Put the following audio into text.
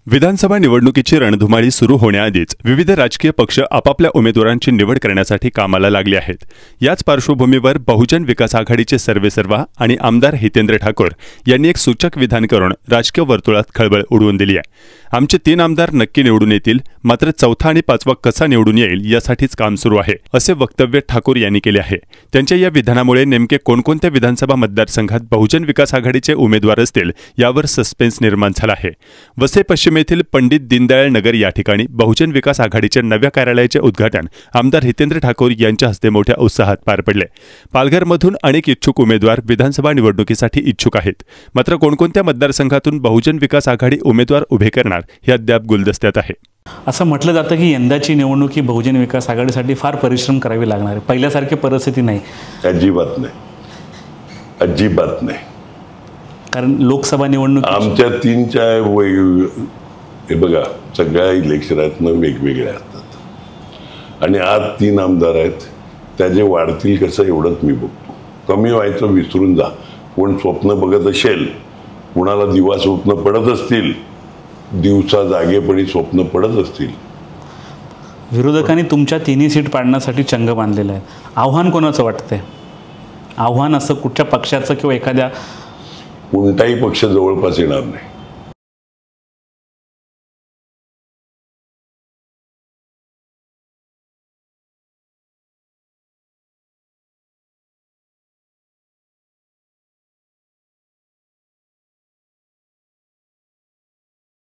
विधानसभा निवडणुकीची रणधुमाळी सुरू होण्याआधीच विविध राजकीय पक्ष आपापल्या उमेदवारांची निवड करण्यासाठी कामाला लागले आहेत। याच पार्श्वभूमीवर बहुजन विकास आघाडीचे सर्वेसर्वा आणि आमदार हितेंद्र ठाकूर यांनी एक सूचक विधान करून राजकीय वर्तुळात खळबळ उडवून दिली आहे। आमचे 3 आमदार नक्की निवडून येतील, मात्र चौथा आणि पाचवा कसा निवडून येईल यासाठीच काम सुरू आहे, असे वक्तव्य ठाकूर यांनी केले आहे। त्यांच्या या विधानामुळे नेमके कोणकोणत्या विधानसभा मतदारसंघात बहुजन विकास आघाडीचे उमेदवार असतील यावर सस्पेन्स निर्माण झाला आहे। वसई पश्चिमेतील पंडित दीनदयाळ नगर या ठिकाणी बहुजन विकास आघाडीच्या नव्या कार्यालयाचे उद्घाटन आमदार हितेंद्र ठाकूर यांच्या हस्ते मोठ्या उत्साहात पार पडले। पालघरमधून अनेक इच्छुक उमेदवार विधानसभा निवडणुकीसाठी इच्छुक आहेत, मात्र कोणकोणत्या मतदारसंघातून बहुजन विकास आघाडी उमेदवार उभे करणार हे अद्याप गुलदस्त्यात आहे। असं म्हटलं जातं की यंदाची निवडणूक ही बहुजन विकास आघाडीसाठी फार परिश्रम करावे लागणार आहे, पहिल्यासारखी परिस्थिती नाही। अजिबात नाही, अजिबात नाही। कारण लोकसभा निवडणूक आमच्या 3च्या हे बघा, सगळ्या इलेक्शनातनं वेगवेगळ्या असतात आणि आज 3 आमदार आहेत, त्याचे वाढतील कसं एवढंच मी बघतो। कमी व्हायचं विसरून जा। कोण स्वप्न बघत असेल, कुणाला दिवा स्वप्न पडत असतील, दिवसा जागेपणी स्वप्न पडत असतील। विरोधकांनी तुमच्या 3 सीट पाडण्यासाठी चंग बांधलेला आहे। आव्हान कोणाचं वाटतंय? आव्हान असं कुठच्या पक्षाचं किंवा एखाद्या कोणताही पक्ष जवळपास येणार नाही।